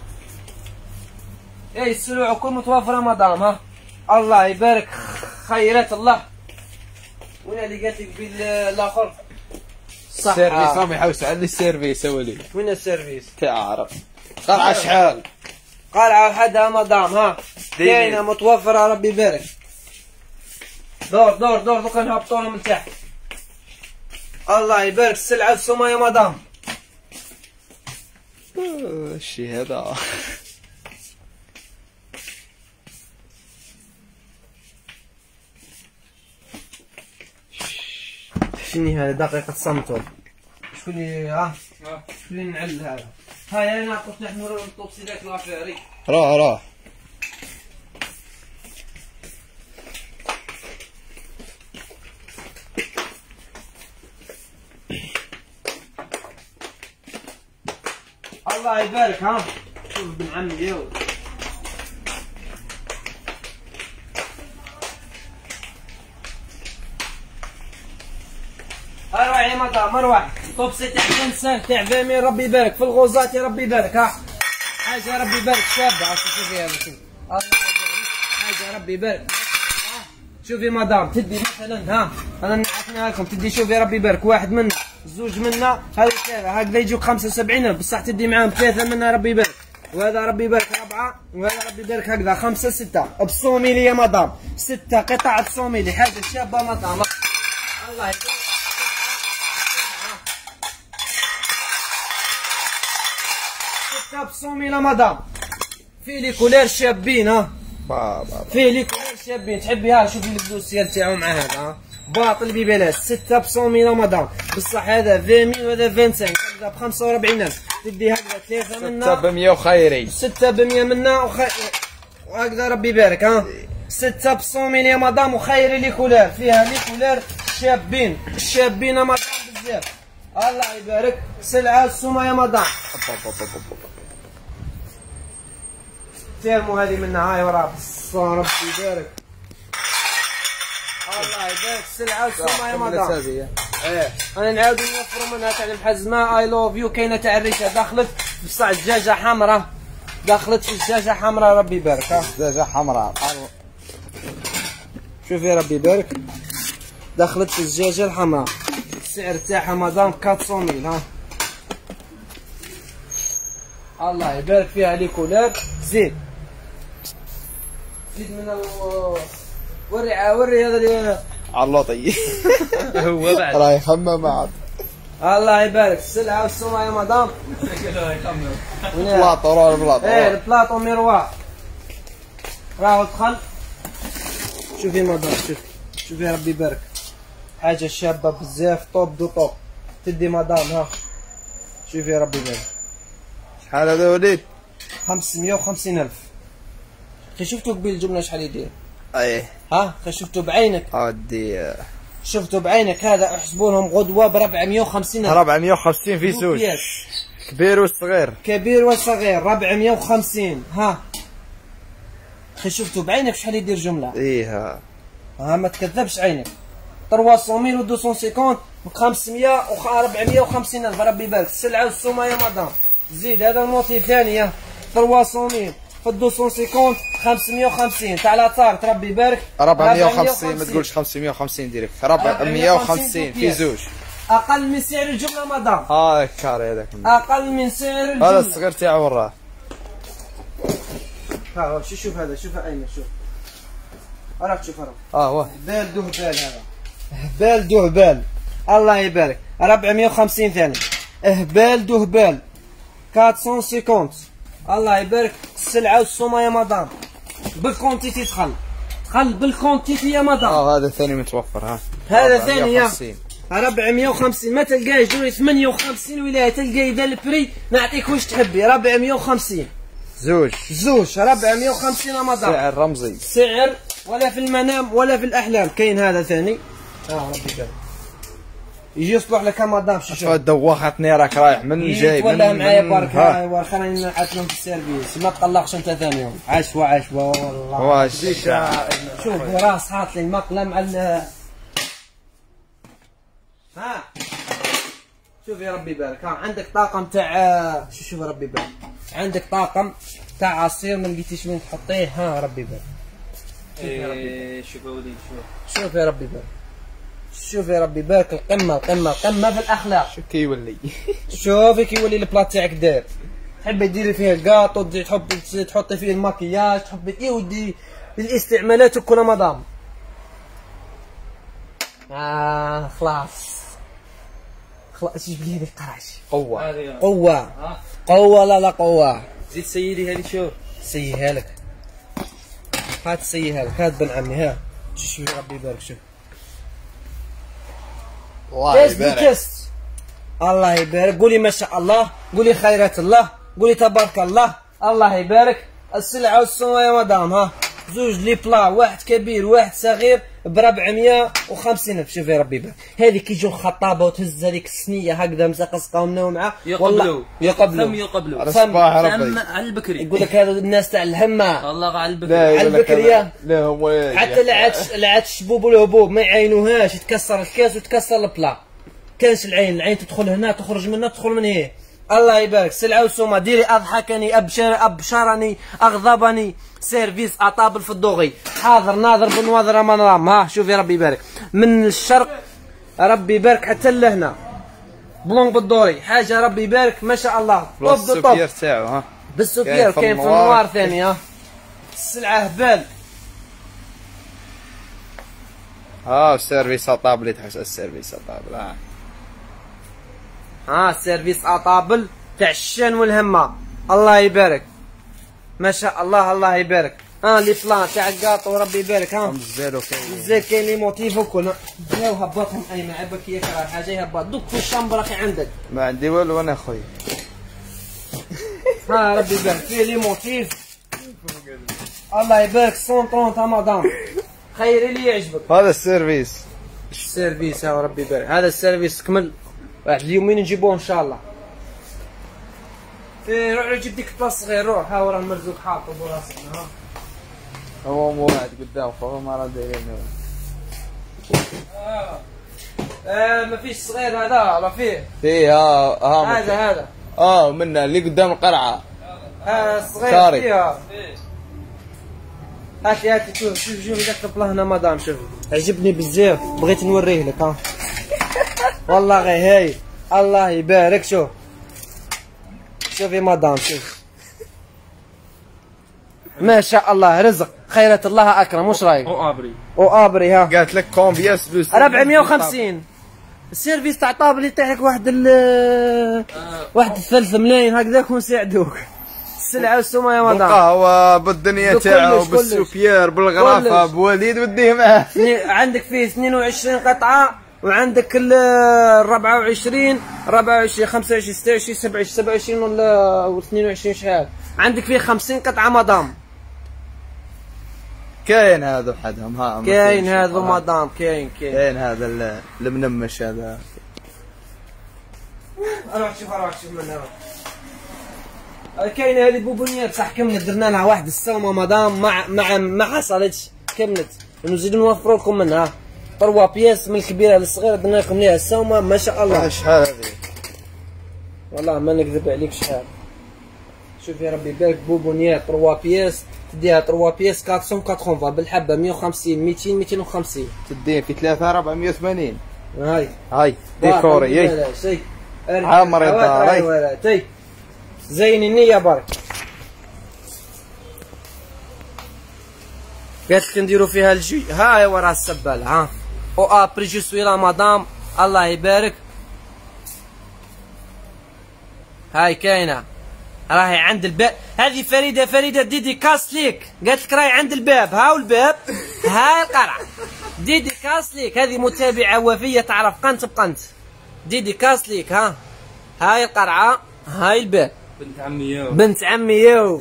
Speaker 1: اي السلوع كل متوفرة مدام ها الله يبارك خيرات الله. وين اللي قالت لك بالاخر
Speaker 2: صح السيرفيس راهم يحوسوا على السيرفيس اولي.
Speaker 1: وين السيرفيس؟
Speaker 2: تعرف قرعه شحال؟
Speaker 1: قرعه وحدها مدام ها كاينه متوفره ربي يبارك. دور دور دور دوكا نهبطوها من تحت الله يبارك. السلعه السومه يا مدام.
Speaker 2: الشي هذا
Speaker 1: شنو هذا دقيقة صمتوا شكون اللي ها شكون اللي نعل هذا. هاي انا قلت نحن نطوسي ذاك لافيري
Speaker 2: روح روح
Speaker 1: الله يبارك ها. شوف ابن عمي يو يا مدام مروح طوبسي تاع خمسة تاع فامي ربي يبارك في الغوزات يا ربي يبارك ها حاجه ربي يبارك شابه شوفي هذا شوفي الله يبارك حاجه ربي يبارك. شوفي مدام تدي مثلا ها انا نعطيها لكم تدي شوفي ربي يبارك واحد منا زوج منا هذا ثلاثه هكذا يجوك خمسة وسبعين ألف بصح تدي معاهم ثلاثه منا ربي يبارك وهذا ربي يبارك أربعة وهذا ربي يبارك هكذا خمسة ستة بصوميلي يا مدام ستة قطع بصوميلي حاجة شابة مدام الله يبارك ستة بصوميلة مدام في لي كولير شابين ها في لي كولير شابين تحبيها شوفي الفلوس تاعو مع هذا ها باطل ببلاش ستة بصوميلة مدام بصح هذا فيمي وهذا خمسة وعشرين هكذا ب خمسة وأربعين ألف تدي هكذا ثلاثة منا
Speaker 2: ستة بمية وخيري
Speaker 1: ستة بمية منا وخير وهكذا ربي يبارك ها ستة بصوميل يا مدام وخيري لي كولير فيها لي كولير شابين شابين يا مدام بزاف الله يبارك سلعة السومة يا مدام تيرمو هذه منها هاي وراه ربي يبارك الله يبارك السلعة والسومة يا مدام ايه انا نعاودو نوفرو منها تاع المحزمة اي لوف يو كاينة تاع الريشة دخلت بصح الدجاجة حمراء دخلت في الدجاجة حمراء ربي يبارك ها
Speaker 2: دجاجة حمراء
Speaker 1: شوفي ربي يبارك دخلت في الدجاجة الحمراء السعر تاعها مدام أربعمية ها الله يبارك فيها لي كولار زيد زيد من ال وري وري هذا اللي
Speaker 2: علوطي
Speaker 3: هو بعد
Speaker 2: راه يخمم عاد
Speaker 1: الله يبارك السلعة والسومة يا مدام
Speaker 2: بلاطو راه البلاطو
Speaker 1: ايه البلاطو ميروار راهو دخل شوفي مدام شوفي شوفي ربي يبارك حاجة شابة بزاف طوب دو طوب تدي مدام ها شوفي ربي يبارك
Speaker 2: شحال هذا وليد؟
Speaker 1: خمسمية وخمسين ألف خي شفتو قبيل الجملة شحال يدير؟
Speaker 2: ايه
Speaker 1: ها خي شفتو بعينك
Speaker 2: اودي
Speaker 1: شفتو بعينك هذا احسبوا لهم غدوة ب أربعمية وخمسين ألف
Speaker 2: أربعمية وخمسين في سوس كبير وصغير
Speaker 1: كبير وصغير أربعمية وخمسين ها خي شفتو بعينك شحال يدير جملة؟
Speaker 2: ايه ها
Speaker 1: ها ما تكذبش عينك ثلاثمية ميل و مئتين وخمسين خمسمية و أربعمية وخمسين ألف ربي يبارك السلعة والسومة يا مدام زيد هذا الموتي ثانية ثلاثمية في مئتين وخمسين خمسمية وخمسين تاع لاطار ربي يبارك
Speaker 2: أربعمية وخمسين ما تقولش خمسمية وخمسين ديريكت أربعمية وخمسين في زوج
Speaker 1: أقل من سعر الجملة مدام
Speaker 2: ها الكاري هذاك
Speaker 1: أقل من سعر الجملة
Speaker 2: هذا الصغير تاعو وراه
Speaker 1: ها شوف شوف هذا شوف أيمن شوف راك تشوف راك
Speaker 2: اه واه
Speaker 1: هبال دو هبال هذا هبال دو هبال الله يبارك أربعمية وخمسين ثاني هبال دو هبال أربعمية وخمسين الله يبارك السلعة والسومة يا مدام بالكونتيتي دخل دخل بالكونتيتي يا مدام
Speaker 2: اه هذا ثاني متوفر ها
Speaker 1: هذا ثاني يا أربعمية وخمسين ما تلقاش دوري ثمانية وخمسين ولا تلقاي ذا البري نعطيك واش تحبي أربعمية وخمسين
Speaker 2: زوج
Speaker 1: زوج أربعمية وخمسين يا مدام
Speaker 2: سعر رمزي
Speaker 1: سعر ولا في المنام ولا في الأحلام كاين هذا ثاني اه ربي يبارك يجي يصلح لك مدام شي شوف
Speaker 2: دوختني راك رايح من جاي من
Speaker 1: ولا معايا بارك ايوا خليني نعطيك في السيرفيس ما تقلقش انت ثاني يوم عشوة عشوة والله
Speaker 2: واش
Speaker 1: شوف راس حاط لي المقله مع ال ها شوف يا ربي يبارك ها عندك طاقم تاع شوف شوف ربي يبارك عندك طاقم تاع عصير ما لقيتيش وين تحطيه ها ربي يبارك
Speaker 3: ايه شوف وليد شوف
Speaker 1: شوف يا ربي يبارك شوف يا ربي يبارك القمه القمه القمه في الاخلاق
Speaker 2: شو كيولي
Speaker 1: شوفي كيولي البلاط تاعك داير تحبي ديري فيه الكاطو تزيد تحطي تحطي فيه الماكياج تحبي تودي الاستعمالات كل مدام اه خلاص خلاص جيب لي هذه القراشي
Speaker 2: قوة
Speaker 1: قوة قوة لا لا قوة
Speaker 3: زيد سيدي هذه شوف
Speaker 1: سيها لك هات سيها لك هات بن عمي ها شوف ربي يبارك شوف
Speaker 2: الله
Speaker 1: كاس بكاس الله يبارك قولي ما شاء الله قولي خيرات الله قولي تبارك الله الله يبارك السلعة والسومة يا مدام ها زوج لي بلا واحد كبير واحد صغير ب أربعمية وخمسين ألف شوفي ربي يبارك هذه كي يجوا الخطابة وتهز هذيك الصينية هكذا مزقزقة ومناو معاه
Speaker 3: يقبلوا
Speaker 1: يقبلوا
Speaker 3: فم يقبلوا
Speaker 2: على صباح ربي
Speaker 3: على البكري
Speaker 1: يقول لك هذا الناس تاع الهمة
Speaker 3: والله على البكري
Speaker 1: على البكرية
Speaker 2: لا هو
Speaker 1: حتى لا عاد لا عاد الشبوب والهبوب ما يعينوهاش يتكسر الكاس وتكسر البلا كانش العين، العين تدخل هنا تخرج منها تدخل من هي. الله يبارك. سلعه وسومه ديري اضحكني ابشر ابشرني اغضبني. سيرفيس اطابل في الدوغي. حاضر ناظر بنواظر منرام. ها شوفي ربي يبارك من الشرق ربي يبارك حتى لهنا. بلون بالدوري حاجه ربي يبارك ما شاء الله. توب دو توب.
Speaker 2: بالسوبير تاعو ها.
Speaker 1: بالسوبير كاين في النوار ثاني. ها السلعه هبال.
Speaker 2: ها السيرفيس اطابل تحس السيرفيس اطابل. ها
Speaker 1: ها سيرفيس اطابل تاع الشان والهمه. الله يبارك ما شاء الله. الله يبارك. ها لي بلان تاع الكاطو ربي يبارك. ها
Speaker 2: مزالو كاين
Speaker 1: مزال كاين لي موتيف وكل. جاو هبطهم ايمن عباك ياك راه حاجه يهبط دوك في الشامبر اخي عندك.
Speaker 2: ما عندي والو انا خويا.
Speaker 1: ها ربي يبارك فيه لي موتيف. الله يبارك مية وثلاثين مدام. خيري اللي يعجبك.
Speaker 2: هذا السيرفيس.
Speaker 1: السيرفيس ها ربي يبارك. هذا السيرفيس كمل واحد اليومين نجيبوه ان شاء الله. ايه روح جيب ديك البلاصه صغير روح. ها وراه المرزوق حاطه براسنا. ها
Speaker 2: هو مو واحد قدام فهو ما راه دايرين.
Speaker 1: اه اه ما فيش صغير هذا راه فيه.
Speaker 2: فيه ها ها
Speaker 1: هذا هذا
Speaker 2: اه منه اللي قدام القرعه.
Speaker 1: ها الصغير
Speaker 2: كاري.
Speaker 1: فيها. هاتي هاتي شوف شوف شوف داك البلا هنا مدام شوف عجبني بزاف بغيت نوريه لك. ها والله غير هاي. الله يبارك. شوف شوفي مدام شوف ما شاء الله رزق خيرة الله اكرم. واش رايك؟
Speaker 3: او ابري
Speaker 1: او ابري. ها
Speaker 2: قالت لك كومبياس بلوس
Speaker 1: أربعمية وخمسين. السيرفيس تاع طابل يطيح لك واحد ال واحد الثلث ملايين هكذاك ونساعدوك. السلعه والسومه يا مدام.
Speaker 2: بالقهوه بالدنيا تاعو بالسوبير بالغرافه بوليد وديه معاه.
Speaker 1: عندك فيه اثنين وعشرين قطعه وعندك ال أربعة وعشرين أربعة وعشرين خمسة وعشرين ستة وعشرين سبعة وعشرين سبعة وعشرين ولا اثنين وعشرين شحال. عندك فيه خمسين قطعه مدام.
Speaker 2: كاين هذا وحدهم. ها
Speaker 1: كاين هذا مدام. كاين كاين
Speaker 2: كاين هذا المنمش هذا.
Speaker 1: اروح شوف اروح شوف من هنا. كاينه هذه بوبونيات صح كملت درنا لها واحد السومه مدام مع مع ما حصلتش كملت نزيدو نوفروا لكم منها. طروا بياس من الكبيره للصغيره درنا لكم ليها السومه ما شاء الله.
Speaker 2: شحال هذه؟
Speaker 1: والله ما نكذب عليك شحال. شوف يا ربي يبارك بوبونيات طروا بياس تديها طروا بياس أربعمية وثمانين بالحبه مية وخمسين ميتين ميتين وخمسين.
Speaker 2: تديه في ثلاثة أربعمية وثمانين.
Speaker 1: هاي
Speaker 2: هاي ديكوري.
Speaker 1: لا شيء
Speaker 2: عامر الدار.
Speaker 1: هاي زين النية برك. قالت لك نديرو فيها الجي. هاي ورا السبالة. ها او ابري جو سوي لا مدام. الله يبارك. هاي كاينة راهي عند الباب. هذه فريدة فريدة ديديكاس ليك. قالت لك راهي عند الباب. هاو الباب هاي القرعة ديديكاس ليك. هذه متابعة وفية تعرف قنت بقنت. ديديكاس ليك. ها هاي القرعة هاي الباب.
Speaker 3: بنت عمي يو
Speaker 1: بنت عمي يو.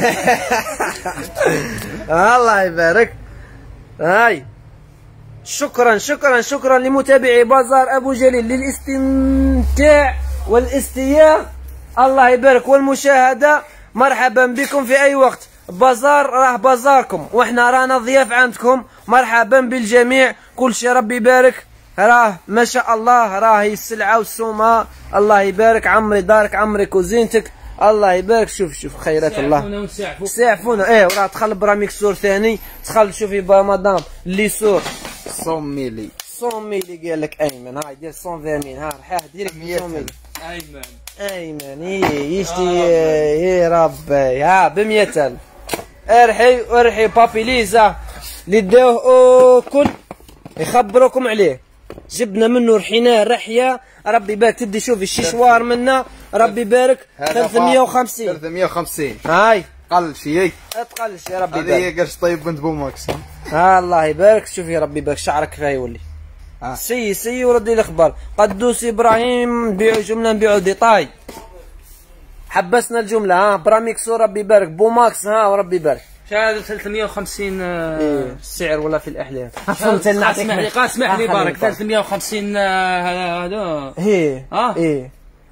Speaker 1: الله يبارك. هاي شكرا شكرا شكرا لمتابعي بازار ابو جليل للاستمتاع والاستياء. الله يبارك والمشاهدة. مرحبا بكم في اي وقت. بازار راه بازاركم واحنا رانا ضياف عندكم. مرحبا بالجميع. كل شيء ربي يبارك. راه ما شاء الله راهي السلعة والسومة. الله يبارك. عمري دارك عمري كوزينتك. الله يبارك. شوف شوف خيرات الله. ساعفونا. ايه وراه دخل براميك سور ثاني. دخل شوفي با مدام اللي سور
Speaker 2: مية ميلي
Speaker 1: مية ميلي قال لك ايمن. هاي دير مية وثمانين. ها رحاه ديريكت مية ميلي.
Speaker 3: ايمن
Speaker 1: ايمن ايه يشتي. ايه ربي ها ب مية ألف. ارحي ارحي بابي ليزا اللي داوه كل يخبروكم عليه. جبنا منه رحيناه رحيه ربي يبارك. تدي شوفي الشيشوار منا ربي يبارك ثلاثمية وخمسين.
Speaker 2: ثلاثمية وخمسين.
Speaker 1: هاي
Speaker 2: قل شيء.
Speaker 1: تقلش يا ربي
Speaker 2: هذه
Speaker 1: يبارك.
Speaker 2: قرش طيب بنت بوماكس.
Speaker 1: ها الله يبارك. شوفي يا ربي يبارك شعرك كيف يولي.
Speaker 2: آه.
Speaker 1: سي سي وردي الاخبار. قدوس ابراهيم نبيعوا جمله نبيعوا ديطاي. حبسنا الجمله. ها براميكسو ربي يبارك بوماكس. ها وربي يبارك.
Speaker 3: شهادة ثلاثمية وخمسين.
Speaker 1: إيه السعر ولا في الاحلام.
Speaker 3: اسمح لي اسمح لي بارك ثلاثمية وخمسين هذا.
Speaker 1: هي
Speaker 3: اه
Speaker 1: ايه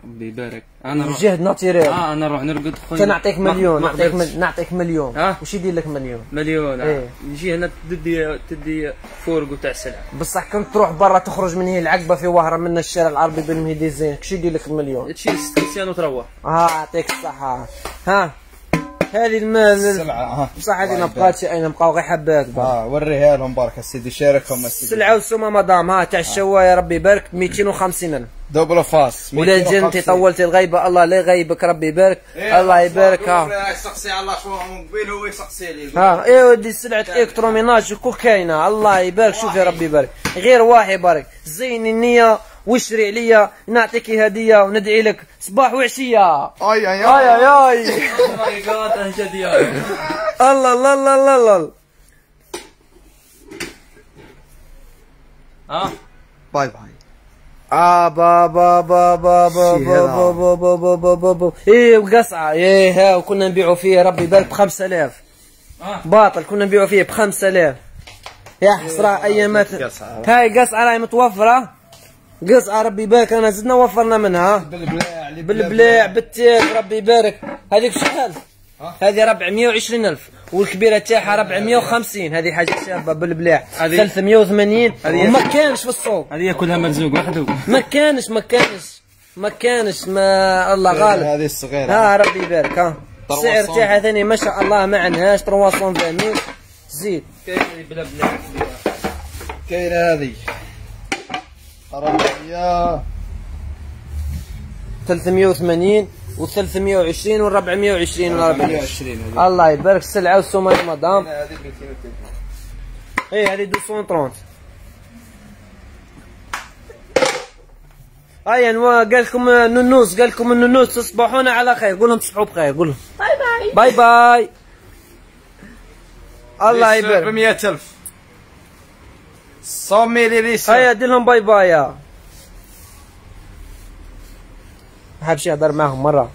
Speaker 3: ربي يبارك. انا نروح
Speaker 1: جهد ناتيريل.
Speaker 3: اه انا نروح نرقد خويا.
Speaker 1: نعطيك مليون،
Speaker 3: ما
Speaker 1: نعطيك
Speaker 3: قدرتش.
Speaker 1: مل... نعطيك مليون.
Speaker 3: اه
Speaker 1: وش يدير لك مليون؟
Speaker 3: مليون.
Speaker 1: إيه.
Speaker 3: آه. نجي هنا تدي تدي فورق وتاع السلعه.
Speaker 1: بصح كنت تروح برا تخرج من هي العقبه في وهره من الشارع العربي بالمهدي الزين، كش يدير لك المليون؟
Speaker 3: تشي ستيسيان وتروح.
Speaker 1: اه يعطيك الصحة. ها هذه المال
Speaker 2: السلعة ها.
Speaker 1: بصح هذه ما بقاتش اين بقاو غير حبات بقى.
Speaker 2: اه وريها لهم برك السيدي شاركهم السيدي.
Speaker 1: السلعة والسومة مدام ها تاع الشوايه ربي يبارك مئتين وخمسين ألف.
Speaker 2: دوبل فاس.
Speaker 1: ولا جنتي طولتي الغيبة الله لا يغيبك ربي يبارك. الله يبارك ها.
Speaker 2: يسقسي على شو مقبل هو يسقسي لي.
Speaker 1: ها ايه ودي سلعة الكتروميناج كل كاينة الله يبارك. شوفي ربي يبارك غير واحد يبارك زيني النية واشري عليا نعطيك هدية وندعي لك صباح وعشية.
Speaker 2: اي اي
Speaker 1: اي اي اي
Speaker 3: او ماي جاد اهجديا.
Speaker 1: الله الله الله الله الله.
Speaker 3: اه
Speaker 2: باي باي.
Speaker 1: اه با با با با با با با با با با با با ايه وقصعة ايه ها وكنا نبيعوا فيه ربي يبارك بخمسة آلاف.
Speaker 3: اه
Speaker 1: باطل كنا نبيعوا فيه بخمسة آلاف. يا حسرة ايامات. هاي قصعة راهي متوفرة. قصعة ربي يبارك انا زدنا وفرنا منها.
Speaker 2: بالبلاع
Speaker 1: بالبلاع بالتيك ربي يبارك. هذيك شحال؟ هذه أربعمية وعشرين ألف والكبيرة تاعها أربعمية وخمسين. هذه حاجة شابة بالبلاع. ثلاثمية وثمانين وما كانش في السوق.
Speaker 3: هذه كلها مرزوق وحده.
Speaker 1: ما كانش ما كانش ما كانش ما الله غالب.
Speaker 2: هذه الصغيرة.
Speaker 1: ها ربي يبارك ها. السعر تاعها ثاني ما شاء الله ما عندهاش ثلاثمية وثمانين. زيد.
Speaker 3: كاين بلا بلا.
Speaker 2: كاينة هذه. قرنية.
Speaker 1: ثلاثمية وثمانين وثلاثمية وعشرين وأربعمية وعشرين ولا
Speaker 2: أربعمية وعشرين هذه.
Speaker 1: الله يبارك السلعة والسومة مدام.
Speaker 2: هذه مئتين وثلاثين.
Speaker 1: ايه هذه مئتين وثلاثين. اي انواع قال لكم النونوس قال لكم النونوس تصبحون على خير. قول لهم تصبحوا بخير. قول لهم باي باي باي باي. الله يبارك.
Speaker 2: ب مئة ألف. صومي لي ليس.
Speaker 1: هيا دير لهم باي باي. يا حابش يهضر معهم مرة.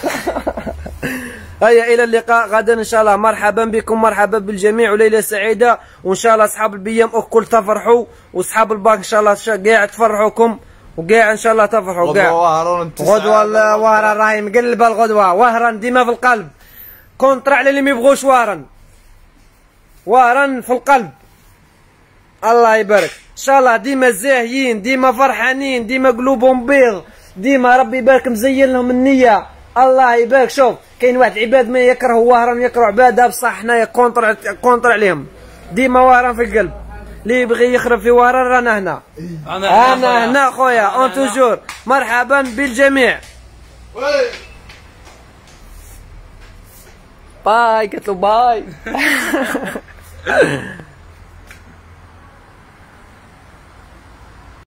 Speaker 1: هيا الى اللقاء غدا ان شاء الله. مرحبا بكم مرحبا بالجميع وليله سعيده وان شاء الله اصحاب البيام الكل تفرحوا واصحاب الباك ان شاء الله قاع تفرحوكم وقاع ان شاء الله تفرحوا قاع. غدوه الوهران راهي مقلبه الغدوه. وهران ديما في القلب. كونترا على اللي ما يبغوش وهران. وهران في القلب. الله يبارك ان شاء الله ديما زاهيين ديما فرحانين ديما قلوبهم بيض ديما ربي يبارك مزين لهم النيه. الله يبارك. شوف كاين واحد عباد ما يكرهوا وهران يكرهوا عباده بصح حنايا كونتر كونتر عليهم. ديما وهران في القلب. اللي يبغي يخرب في وهران رانا هنا.
Speaker 3: انا
Speaker 1: انا هنا خويا اون توجور. مرحبا بالجميع. باي قلت له باي.